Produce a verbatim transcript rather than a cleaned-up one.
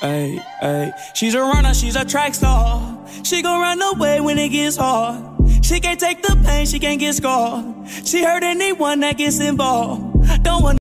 Ay, ay. She's a runner, she's a track star. She gon' run away when it gets hard. She can't take the pain, she can't get scarred. She hurt anyone that gets involved. Don't want